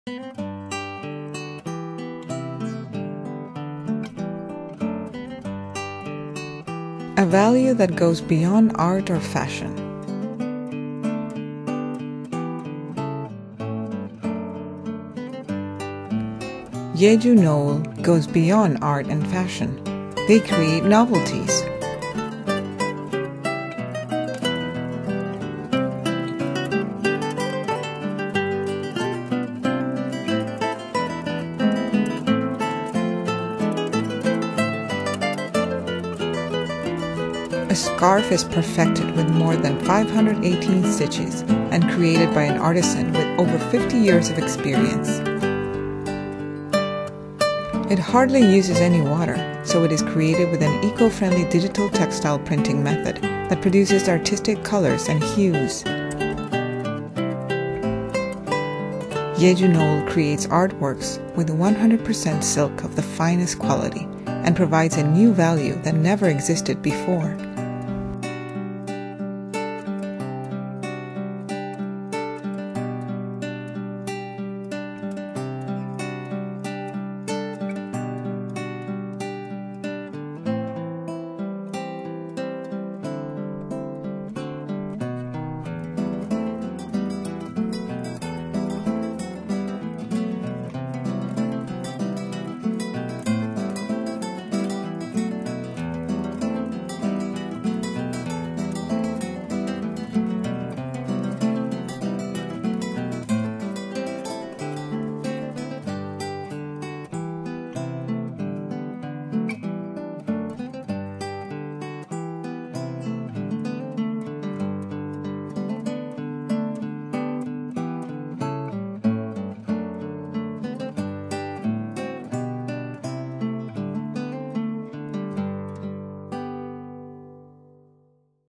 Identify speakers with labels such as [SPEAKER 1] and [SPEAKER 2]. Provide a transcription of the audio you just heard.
[SPEAKER 1] A value that goes beyond art or fashion. Jeju Noel goes beyond art and fashion. They create novelties. A scarf is perfected with more than 518 stitches and created by an artisan with over 50 years of experience. It hardly uses any water, so it is created with an eco-friendly digital textile printing method that produces artistic colors and hues. Jeju Noel creates artworks with 100% silk of the finest quality and provides a new value that never existed before.